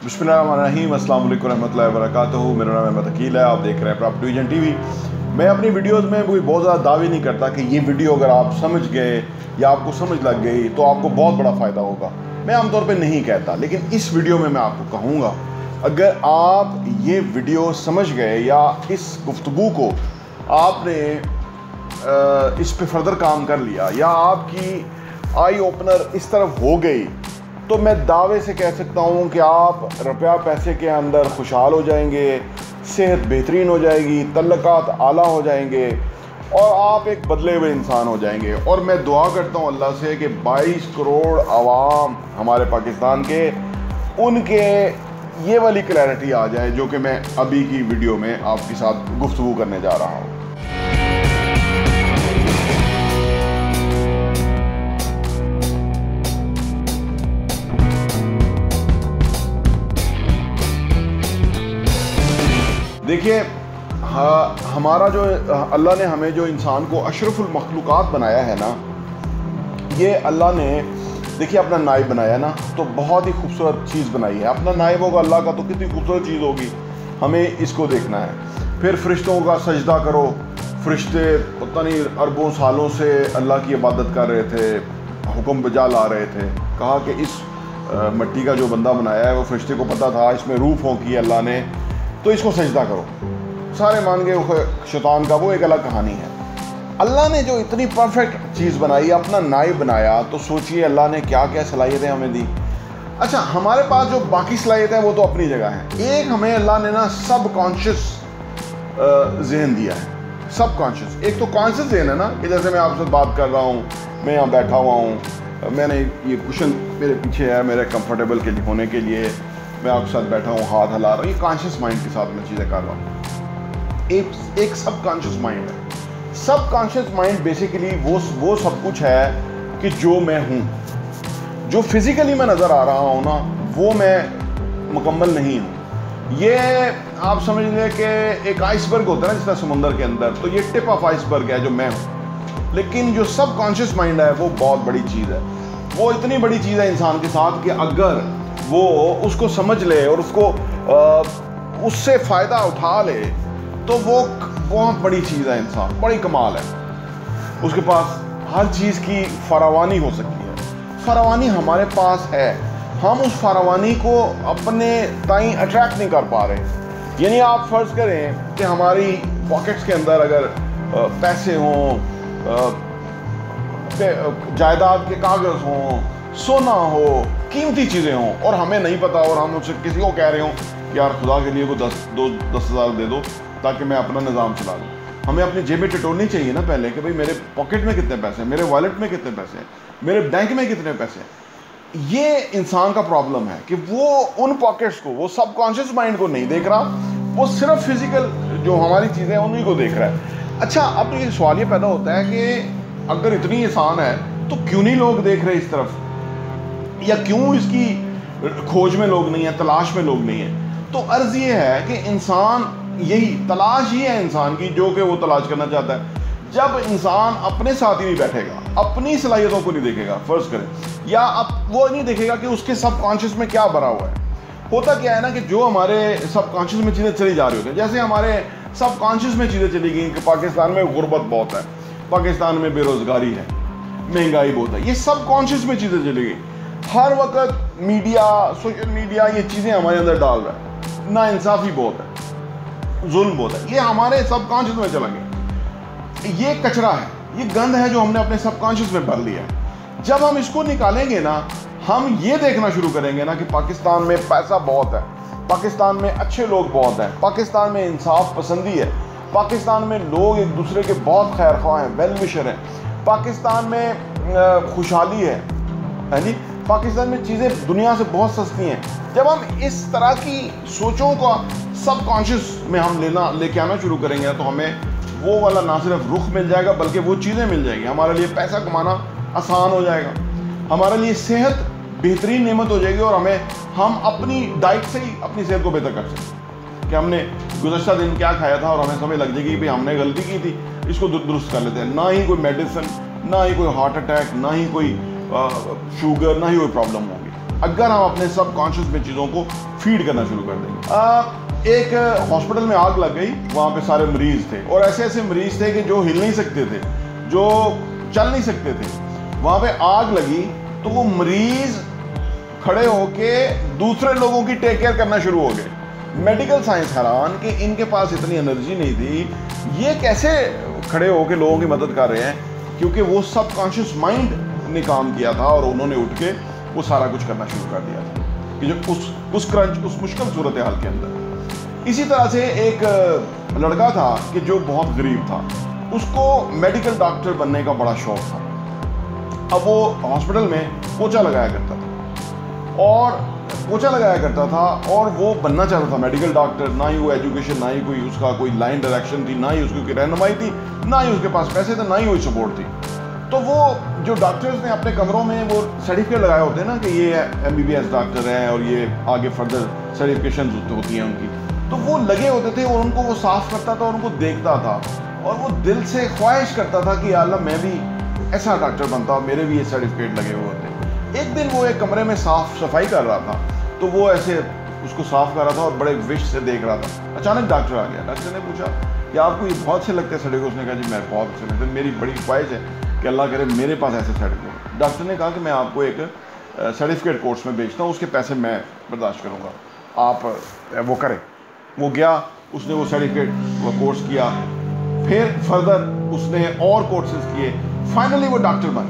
बिस्मिल्लाहिर्रहमानिर्रहीम, अस्सलाम वालेकुम रहमतुल्लाहि व बरकातुहू। मेरा नाम अहमद अकील है। आप देख रहे हैं प्रॉपर्टी विजन टीवी। मैं अपनी वीडियोस में कोई बहुत ज़्यादा दावे नहीं करता कि ये वीडियो अगर आप समझ गए या आपको समझ लग गई तो आपको बहुत बड़ा फ़ायदा होगा। मैं आमतौर पे नहीं कहता, लेकिन इस वीडियो में मैं आपको कहूँगा, अगर आप ये वीडियो समझ गए या इस गुफ्तगू को आपने इस पे फर्दर काम कर लिया या आपकी आई ओपनर इस तरफ हो गई, तो मैं दावे से कह सकता हूँ कि आप रुपया पैसे के अंदर खुशहाल हो जाएंगे, सेहत बेहतरीन हो जाएगी, तल्लकात आला हो जाएंगे और आप एक बदले हुए इंसान हो जाएंगे। और मैं दुआ करता हूँ अल्लाह से कि 22 करोड़ आवाम हमारे पाकिस्तान के, उनके ये वाली क्लैरिटी आ जाए जो कि मैं अभी की वीडियो में आपके साथ गुफ्तगू करने जा रहा हूँ। देखिए, हमारा जो अल्लाह ने हमें जो इंसान को अशरफुल मखलूक़ात बनाया है ना, ये अल्लाह ने देखिए अपना नाइब बनाया ना, तो बहुत ही खूबसूरत चीज़ बनाई है। अपना नाइब होगा अल्लाह का तो कितनी खूबसूरत चीज़ होगी, हमें इसको देखना है। फिर फरिश्तों का सजदा करो। फरिश्ते पता नहीं अरबों सालों से अल्लाह की इबादत कर रहे थे, हुक्म बजा ला रहे थे। कहा कि इस मिट्टी का जो बंदा बनाया है वो फरिश्ते को पता था इसमें रूह फूंकी है अल्लाह ने, तो इसको सजदा करो। सारे मान गए शैतान का, वो एक अलग कहानी है। अल्लाह ने जो इतनी परफेक्ट चीज़ बनाई, अपना नाइब बनाया, तो सोचिए अल्लाह ने क्या क्या सलाहियतें हमें दी। अच्छा, हमारे पास जो बाकी सलाहियतें हैं वो तो अपनी जगह हैं। एक हमें अल्लाह ने ना सब कॉन्शियस जहन दिया है। सब कॉन्शियस, एक तो कॉन्शियस जहन है ना, कि जैसे मैं आपसे बात कर रहा हूँ, मैं यहाँ बैठा हुआ हूँ, मैंने ये कुशन मेरे पीछे है मेरे कंफर्टेबल के लिए होने के लिए, मैं आपके साथ बैठा हूँ, हाथ हिला रहा हूँ, ये कॉन्शियस माइंड के साथ मैं चीज़ें कर रहा हूँ। एक सब कॉन्शियस माइंड है। सब कॉन्शियस माइंड बेसिकली वो सब कुछ है कि जो मैं हूँ, जो फिजिकली मैं नज़र आ रहा हूँ ना, वो मैं मुकम्मल नहीं हूँ। ये आप समझ लें कि एक आइसबर्ग होता है ना, जिसका समुंदर के अंदर, तो ये टिप ऑफ आइसबर्ग है जो मैं हूँ। लेकिन जो सब कॉन्शियस माइंड है वो बहुत बड़ी चीज़ है। वो इतनी बड़ी चीज़ है इंसान के साथ कि अगर वो उसको समझ ले और उसको उससे फ़ायदा उठा ले तो वो बहुत बड़ी चीज़ है। इंसान बड़ी कमाल है, उसके पास हर चीज़ की फरावानी हो सकती है। फरावानी हमारे पास है, हम उस फरावानी को अपने ताई अट्रैक्ट नहीं कर पा रहे। यानी आप फ़र्ज़ करें कि हमारी पॉकेट्स के अंदर अगर पैसे हों, जायदाद के कागज़ हों, सोना हो, कीमती चीज़ें हों, और हमें नहीं पता, और हम उससे किसी को कह रहे हों कि यार खुदा के लिए को 10,000 दे दो ताकि मैं अपना निज़ाम चला लूँ। हमें अपनी जेबें टटोलनी चाहिए ना पहले कि भाई मेरे पॉकेट में कितने पैसे हैं, मेरे वॉलेट में कितने पैसे हैं, मेरे बैंक में कितने पैसे हैं। ये इंसान का प्रॉब्लम है कि वो उन पॉकेट्स को, वो सबकॉन्शियस माइंड को नहीं देख रहा, वो सिर्फ फिजिकल जो हमारी चीज़ें हैं उन्हीं को देख रहा है। अच्छा, अब ये सवाल ये पैदा होता है कि अगर इतनी आसान है तो क्यों नहीं लोग देख रहे इस तरफ, या क्यों इसकी खोज में लोग नहीं है, तलाश में लोग नहीं है। तो अर्ज़ ये है कि इंसान यही तलाश ही है इंसान की, जो कि वो तलाश करना चाहता है। जब इंसान अपने साथ ही नहीं बैठेगा, अपनी सलाहियतों को नहीं देखेगा, फ़र्ज़ करें, या अब वो नहीं देखेगा कि उसके सबकॉन्शियस में क्या भरा हुआ है। होता क्या है ना कि जो हमारे सबकॉन्शियस में चीज़ें चली जा रही होती हैं, जैसे हमारे सबकॉन्शियस में चीज़ें चली गई कि पाकिस्तान में गुर्बत बहुत है, पाकिस्तान में बेरोज़गारी है, महंगाई बहुत है, ये सबकॉन्शियस में चीज़ें चली गई। हर वक्त मीडिया, सोशल मीडिया ये चीज़ें हमारे अंदर डाल रहा है। नाइंसाफ़ी बहुत है, जुल्म बहुत है, ये हमारे सबकॉन्शियस में चला गया। ये कचरा है, ये गंद है जो हमने अपने सबकॉन्शियस में भर लिया है। जब हम इसको निकालेंगे ना, हम ये देखना शुरू करेंगे ना कि पाकिस्तान में पैसा बहुत है, पाकिस्तान में अच्छे लोग बहुत हैं, पाकिस्तान में इंसाफ पसंदी है, पाकिस्तान में लोग एक दूसरे के बहुत खैर ख्वाह हैं, वेल विशर हैं, पाकिस्तान में खुशहाली है नहीं, पाकिस्तान में चीज़ें दुनिया से बहुत सस्ती हैं। जब हम इस तरह की सोचों का सबकॉन्शियस में हम लेके आना शुरू करेंगे तो हमें वो वाला ना सिर्फ रुख मिल जाएगा बल्कि वो चीज़ें मिल जाएंगी। हमारे लिए पैसा कमाना आसान हो जाएगा, हमारे लिए सेहत बेहतरीन नेमत हो जाएगी, और हम अपनी डाइट से ही अपनी सेहत को बेहतर कर सकते हैं कि हमने गुज़श्ता दिन क्या खाया था, और हमें समझ लग जाएगी कि हमने गलती की थी, इसको दुरुस्त कर लेते हैं। ना ही कोई मेडिसिन, ना ही कोई हार्ट अटैक, ना ही कोई शुगर, ना ही कोई प्रॉब्लम होगी। अगर हम अपने सबकॉन्शियस में चीज़ों को फीड करना शुरू कर देंगे। एक हॉस्पिटल में आग लग गई, वहाँ पे सारे मरीज थे और ऐसे ऐसे मरीज थे कि जो हिल नहीं सकते थे, जो चल नहीं सकते थे। वहाँ पे आग लगी तो वो मरीज खड़े होके दूसरे लोगों की टेक केयर करना शुरू हो गए। मेडिकल साइंस हैरान कि इनके पास इतनी एनर्जी नहीं थी, ये कैसे खड़े होके लोगों की मदद कर रहे हैं, क्योंकि वो सबकॉन्शियस माइंड ने काम किया था और उन्होंने उठ के वो सारा कुछ करना शुरू कर दिया था कि जो उस क्रंच, उस मुश्किल सूरत हाल के अंदर। इसी तरह से एक लड़का था कि जो बहुत गरीब था, उसको मेडिकल डॉक्टर बनने का बड़ा शौक था। अब वो हॉस्पिटल में पोछा लगाया करता था और वो बनना चाहता था मेडिकल डॉक्टर। ना ही वो एजुकेशन, ना ही कोई उसका कोई लाइन डायरेक्शन थी, ना ही उसकी कोई रहनुमाई थी, ना ही उसके पास पैसे थे, ना ही कोई सपोर्ट थी। तो वो जो डॉक्टर्स ने अपने कमरों में वो सर्टिफिकेट लगाए होते हैं ना कि ये MBBS डॉक्टर हैं और ये आगे फर्दर सर्टिफिकेशन होती हैं उनकी, तो वो लगे होते थे और उनको वो साफ करता था और उनको देखता था और वो दिल से ख्वाहिश करता था कि अल्लाह मैं भी ऐसा डॉक्टर बनता, मेरे भी ये सर्टिफिकेट लगे हुए होते। एक दिन वो एक कमरे में साफ सफाई कर रहा था, तो वो ऐसे उसको साफ कर रहा था और बड़े विश से देख रहा था। अचानक डॉक्टर आ गया। डॉक्टर ने पूछा कि आपको ये बहुत अच्छे लगते हैं सर्टिफिकेट? उसने कहा जी मैं बहुत अच्छे लगते हैं, मेरी बड़ी ख्वाहिश है कि अल्लाह करे मेरे पास ऐसे सर्टिफिकेट। डॉक्टर ने कहा कि मैं आपको एक सर्टिफिकेट कोर्स में बेचता हूँ, उसके पैसे मैं बर्दाश्त करूँगा, आप वो करें। वो गया, उसने वो सर्टिफिकेट कोर्स किया, फिर फर्दर उसने और कोर्सेज किए, फाइनली वो डॉक्टर बन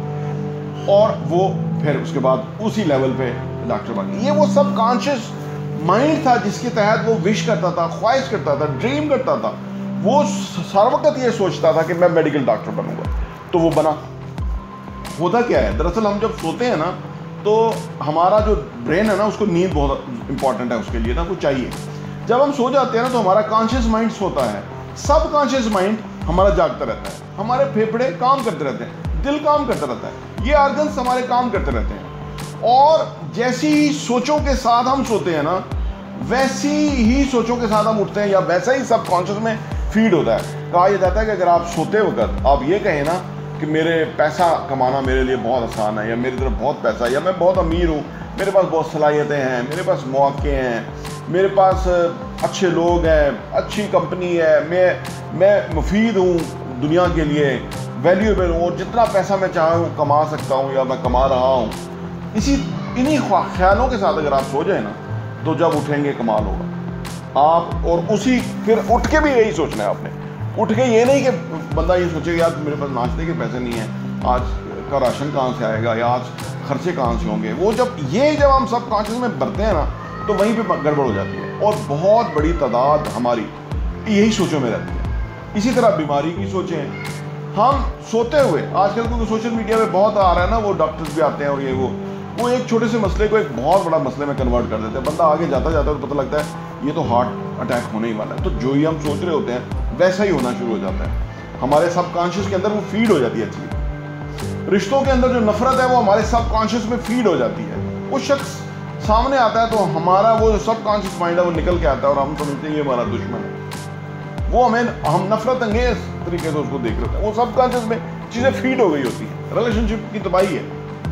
गया और वो फिर उसके बाद उसी लेवल पे डॉक्टर बन गया। ये वो सबकॉन्शियस माइंड था जिसके तहत वो विश करता था, ख्वाहिश करता था, ड्रीम करता था। वो सारा वक्त ये सोचता था कि मैं मेडिकल डॉक्टर बनूंगा, तो वो बना। होता क्या है, दरअसल हम जब सोते हैं ना तो हमारा जो ब्रेन है ना उसको नींद बहुत इंपॉर्टेंट है, उसके लिए ना कुछ चाहिए। जब हम सो जाते हैं ना तो हमारा कॉन्शियस माइंड सोता है, सबकॉन्शियस माइंड हमारा जागता रहता है। हमारे फेफड़े काम करते रहते हैं, दिल काम करता रहता है, ये ऑर्गन्स हमारे काम करते रहते हैं। और जैसी ही सोचों के साथ हम सोते हैं ना, वैसी ही सोचों के साथ हम उठते हैं या वैसा ही सबकॉन्शियस में फीड होता है। कहा यह जाता है कि अगर आप सोते वक्त आप ये कहें ना कि मेरे पैसा कमाना मेरे लिए बहुत आसान है, या मेरी तरफ बहुत पैसा है, या मैं बहुत अमीर हूँ, मेरे पास बहुत सलाहियतें हैं, मेरे पास मौके हैं, मेरे पास अच्छे लोग हैं, अच्छी कंपनी है, मैं मुफीद हूँ दुनिया के लिए, वैल्यूएबल हूँ और जितना पैसा मैं चाहूँ कमा सकता हूँ या मैं कमा रहा हूँ। इन्हीं ख्यालों के साथ अगर आप सो जाए ना तो जब उठेंगे कमाल होगा आप। और उसी फिर उठ के भी यही सोचना है आपने। उठ के ये नहीं कि बंदा ये सोचेगा यार मेरे पास नाश्ते के पैसे नहीं हैं, आज का राशन कहाँ से आएगा या आज खर्चे कहाँ से होंगे। वो जब हम सबकॉन्शियस में भरते हैं ना तो वहीं पे गड़बड़ हो जाती है और बहुत बड़ी तादाद हमारी यही सोचों में रहती है। इसी तरह बीमारी की सोचें, हम सोते हुए आजकल क्योंकि सोशल मीडिया पे बहुत आ रहा है ना, वो डॉक्टर्स भी आते हैं और ये वो एक छोटे से मसले को एक बहुत बड़ा मसले में कन्वर्ट कर देते हैं। बंदा आगे जाता जाता है तो पता लगता है ये तो हार्ट अटैक होने ही वाला है। तो जो ही हम सोच रहे होते हैं वैसा ही होना शुरू हो जाता है, हमारे सबकॉन्शियस के अंदर वो फीड हो जाती है चीज़। रिश्तों के अंदर जो नफरत है वो हमारे सबकॉन्शियस में फीड हो जाती है। वो शख्स सामने आता है तो हमारा वो जो सबकॉन्शियस माइंड है वो निकल के आता है और हम समझते हैं ये हमारा दुश्मन है। वो हम नफरत अंगेज तरीके से उसको देख रहे होते हैं। वो सबकॉन्शियस में चीज़ें फीड हो गई होती हैं, रिलेशनशिप की तबाही है।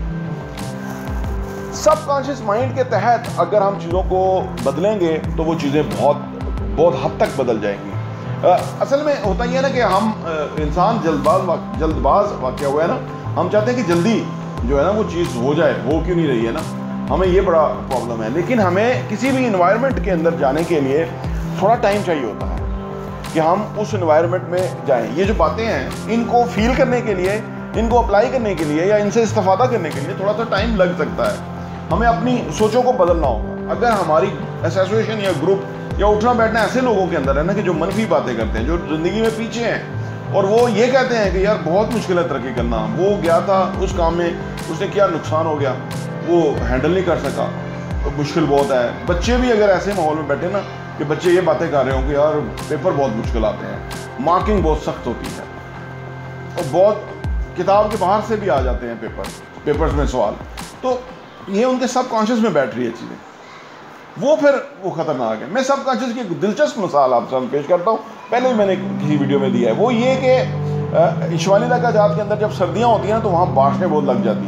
सबकॉन्शियस माइंड के तहत अगर हम चीज़ों को बदलेंगे तो वो चीज़ें बहुत हद तक बदल जाएंगी। असल में होता ही है ना कि हम इंसान जल्दबाज वाक़या हुआ है ना, हम चाहते हैं कि जल्दी जो है ना वो चीज़ हो जाए, हो क्यों नहीं रही है ना, हमें ये बड़ा प्रॉब्लम है। लेकिन हमें किसी भी इन्वायरमेंट के अंदर जाने के लिए थोड़ा टाइम चाहिए होता है कि हम उस इन्वायरमेंट में जाएं। ये जो बातें हैं इनको फील करने के लिए, इनको अप्लाई करने के लिए या इनसे इस्तेफादा करने के लिए थोड़ा सा टाइम लग सकता है। हमें अपनी सोचों को बदलना होगा। अगर हमारी एसोसिएशन या ग्रुप या उठना बैठना ऐसे लोगों के अंदर है ना कि जो मनफी बातें करते हैं, जो ज़िंदगी में पीछे हैं और वो ये कहते हैं कि यार बहुत मुश्किल है तरक्की करना, वो गया था उस काम में, उसने क्या नुकसान हो गया, वो हैंडल नहीं कर सका, तो मुश्किल बहुत है। बच्चे भी अगर ऐसे माहौल में बैठे ना कि बच्चे ये बातें कर रहे हो कि यार पेपर बहुत मुश्किल आते हैं, मार्किंग बहुत सख्त होती है और बहुत किताब के बाहर से भी आ जाते हैं पेपर्स में सवाल, तो ये उनके सबकॉन्शियस में बैठ रही है चीज़ें, वो फिर वो ख़तरनाक है। मैं सबकॉन्शियस की एक दिलचस्प मिसाल आपसे पेश करता हूँ, पहले भी मैंने किसी वीडियो में दिया है। वो ये कि शिवालिक इलाका जात के अंदर जब सर्दियाँ होती हैं ना तो वहाँ बारिशें बहुत लग जाती हैं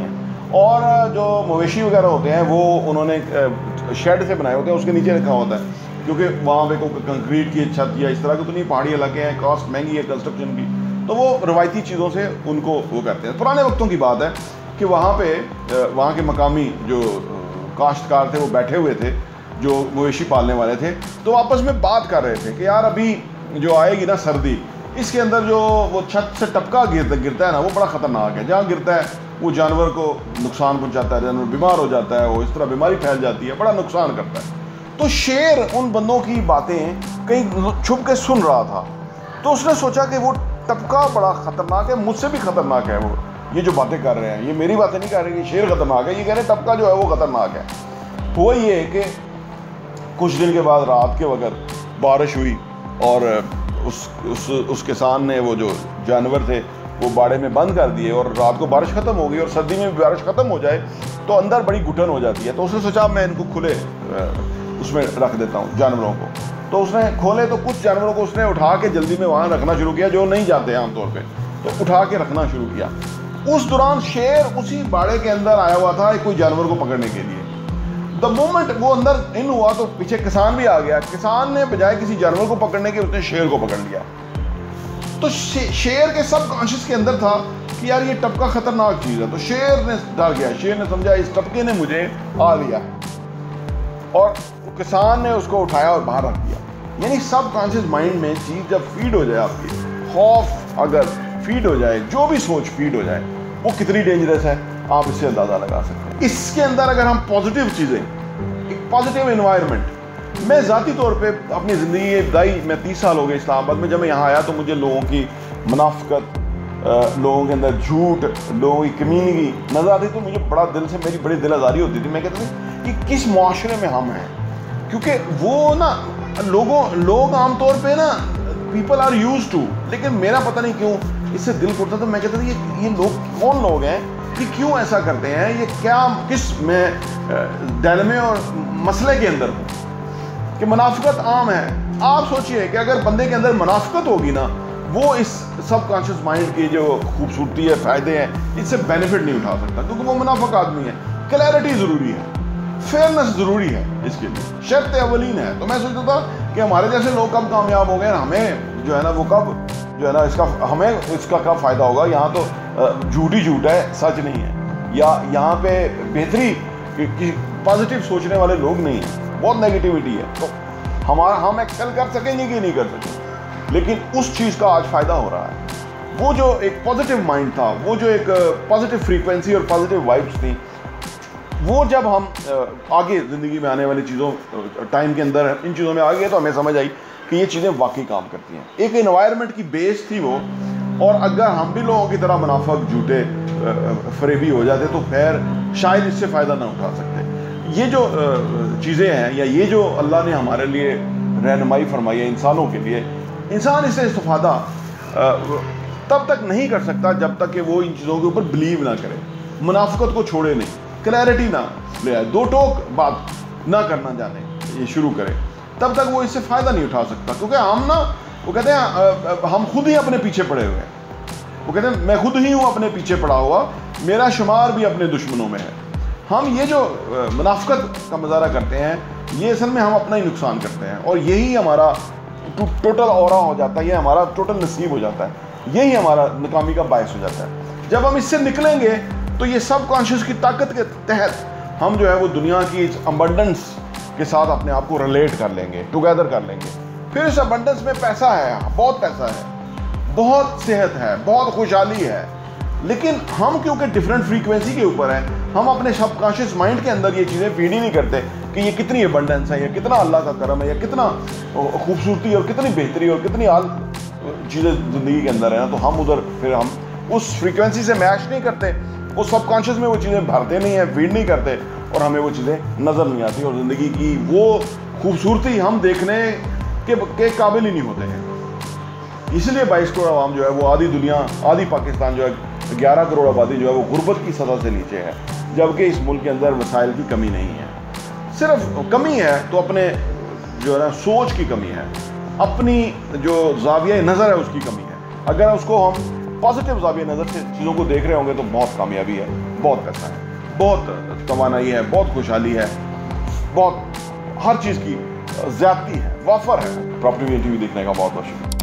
और जो मवेशी वगैरह होते हैं वो उन्होंने शेड से बनाए होते हैं, उसके नीचे रखा होता है, क्योंकि वहाँ पे कोई कंक्रीट की छत या इस तरह की तो नहीं, पहाड़ी इलाके हैं, कॉस्ट महंगी है कंस्ट्रक्शन की, तो वो रवायती चीज़ों से उनको वो करते हैं। पुराने वक्तों की बात है कि वहाँ के मकामी जो काश्तकार थे वो बैठे हुए थे, जो मवेशी पालने वाले थे, तो आपस में बात कर रहे थे कि यार अभी जो आएगी ना सर्दी, इसके अंदर जो वो छत से टपका गिरता है ना, वो बड़ा ख़तरनाक है। जहाँ गिरता है वो जानवर को नुकसान पहुँचाता है, जानवर बीमार हो जाता है, वो इस तरह बीमारी फैल जाती है, बड़ा नुकसान करता है। तो शेर उन बंदों की बातें कहीं छुप के सुन रहा था, तो उसने सोचा कि वो टपका बड़ा ख़तरनाक है, मुझसे भी ख़तरनाक है वो, ये जो बातें कर रहे हैं, ये मेरी बातें नहीं कर रहे कि शेर ख़तरनाक है, ये कह रहे टपका जो है वो ख़तरनाक है। हुआ ये कि कुछ दिन के बाद रात के वक्त बारिश हुई और उस किसान ने वो जो जानवर थे वो बाड़े में बंद कर दिए, और रात को बारिश ख़त्म हो गई, और सर्दी में बारिश ख़त्म हो जाए तो अंदर बड़ी घुटन हो जाती है। तो उसने सोचा मैं इनको खुले उसमें रख देता हूँ जानवरों को। तो उसने खोले तो कुछ जानवरों को उसने उठा के जल्दी में वहाँ रखना शुरू किया, जो नहीं जाते आमतौर पर, तो उठा के रखना शुरू किया। उस दौरान शेर उसी बाड़े के अंदर आया हुआ था कोई जानवर को पकड़ने के लिए। द मोमेंट वो अंदर इन हुआ तो पीछे किसान भी आ गया। किसान ने बजाय किसी जानवर को पकड़ने के उसने शेर को पकड़ लिया। तो शेर के सब कॉन्शियस के अंदर था कि यार ये टपका खतरनाक चीज़ है। तो शेर ने डर गया, शेर ने समझा इस टपके ने मुझे आ लिया, और किसान ने उसको उठाया और बाहर रख दिया। यानी सब कॉन्शियस माइंड में चीज़ जब फीड हो जाए, आपकी खौफ अगर फीड हो जाए, जो भी सोच फीड हो जाए, वो कितनी डेंजरस है आप इससे अंदाज़ा लगा सकते हैं। इसके अंदर अगर हम पॉजिटिव चीज़ें, एक पॉजिटिव एनवायरनमेंट, मैं ज़ाती तौर पे अपनी ज़िंदगी इब्तदाई में 30 साल हो गए इस्लामाबाद में, जब मैं यहाँ आया तो मुझे लोगों की मुनाफिकत, लोगों के अंदर झूठ, लोगों की कमीनगी नज़र आती, तो मुझे बड़ा दिल से मेरी बड़ी दिल आज़ारी होती थी। मैं कहता था कि किस माशरे में हम हैं, क्योंकि वो ना लोग आमतौर पर ना पीपल आर यूज टू, लेकिन मेरा पता नहीं क्यों इससे दिल टूटता। तो मैं कहता था ये लोग कौन लोग हैं कि क्यों ऐसा करते हैं, ये क्या किस में डायलेमे और मसले के अंदर हूँ कि मुनाफिकत आम है। आप सोचिए कि अगर बंदे के अंदर मुनाफिकत होगी ना, वो इस सबकॉन्शियस माइंड की जो खूबसूरती है, फ़ायदे हैं, इससे बेनिफिट नहीं उठा सकता, क्योंकि वो मुनाफिक आदमी है। क्लैरिटी ज़रूरी है, फेयरनेस ज़रूरी है, इसके लिए शर्त अवलीन है। तो मैं सोचता था कि हमारे जैसे लोग कब कामयाब हो गए, हमें जो है ना वो कब जो है ना हमें इसका कब फ़ायदा होगा। यहाँ तो झूठ ही झूठ है, सच नहीं है, या यहाँ पे बेहतरी कि पॉजिटिव सोचने वाले लोग नहीं हैं, बहुत नेगेटिविटी है। तो हम एक्सेल कर सकेंगे कि नहीं कर सकेंगे, लेकिन उस चीज़ का आज फ़ायदा हो रहा है। वो जो एक पॉजिटिव माइंड था, वो जो एक पॉजिटिव फ्रीक्वेंसी और पॉजिटिव वाइब्स थी, वो जब हम आगे ज़िंदगी में आने वाली चीज़ों टाइम के अंदर इन चीज़ों में आ गए, तो हमें समझ आई कि ये चीज़ें वाकई काम करती हैं। एक एनवायरनमेंट की बेस थी वो, और अगर हम भी लोगों की तरह मुनाफिक, झूठे, फरेबी हो जाते तो फिर शायद इससे फ़ायदा ना उठा सकते। ये जो चीज़ें हैं, या ये जो अल्लाह ने हमारे लिए रहनुमाई फरमाई है इंसानों के लिए, इंसान इससे इस्तेफादा तब तक नहीं कर सकता जब तक कि वो इन चीज़ों के ऊपर बिलीव ना करे, मुनाफिकत को छोड़े नहीं, क्लैरिटी ना ले आए, दो टोक बात ना करना जाने ये शुरू करे, तब तक वो इससे फ़ायदा नहीं उठा सकता। क्योंकि हम ना, वो कहते हैं हम खुद ही अपने पीछे पड़े हुए हैं। वो कहते हैं मैं खुद ही हूँ अपने पीछे पड़ा हुआ, मेरा शुमार भी अपने दुश्मनों में है। हम ये जो मुनाफिकत का मुजाहरा करते हैं, ये असल में हम अपना ही नुकसान करते हैं, और यही हमारा टोटल औरा हो जाता है, ये हमारा टोटल नसीब हो जाता है, यही हमारा नाकामी का बायस हो जाता है। जब हम इससे निकलेंगे तो ये सब कॉन्शियस की ताकत के तहत हम जो है वो दुनिया की इस अबंडेंस के साथ अपने आप को रिलेट कर लेंगे, टुगेदर कर लेंगे। फिर इस अबंडेंस में पैसा है, बहुत पैसा है, बहुत सेहत है, बहुत खुशहाली है, लेकिन हम क्योंकि डिफरेंट फ्रीक्वेंसी के ऊपर हैं, हम अपने सबकॉन्शियस माइंड के अंदर ये चीज़ें फीड ही नहीं करते कि ये कितनी अबंडेंस है, या कितना अल्लाह का करम है, या कितना खूबसूरती और कितनी बेहतरी और कितनी चीज़ें ज़िंदगी के अंदर है ना। तो हम उधर फिर हम उस फ्रीक्वेंसी से मैच नहीं करते, वो सबकॉन्शियस में वो चीज़ें भरते नहीं हैं, फीड नहीं करते, और हमें वो चीज़ें नज़र नहीं आती, और ज़िंदगी की वो खूबसूरती हम देखने के काबिल ही नहीं होते हैं। इसलिए 22 करोड़ आवाम जो है वो आधी दुनिया, आधी पाकिस्तान जो है, 11 करोड़ आबादी जो है वो गुर्बत की सतह से नीचे है, जबकि इस मुल्क के अंदर वसाइल की कमी नहीं है। सिर्फ कमी है तो अपने जो है ना सोच की कमी है, अपनी जो ज़ाविया नज़र है उसकी कमी है। अगर उसको हम पॉजिटिव ज़ाविया नज़र से चीज़ों को देख रहे होंगे तो बहुत कामयाबी है, बहुत पैसा है। बहुत तवानाई है, बहुत खुशहाली है, बहुत हर चीज़ की ज़्यादती है, वाफर है। प्रॉपर्टी वीडियो देखने का बहुत बहुत शुक्रिया।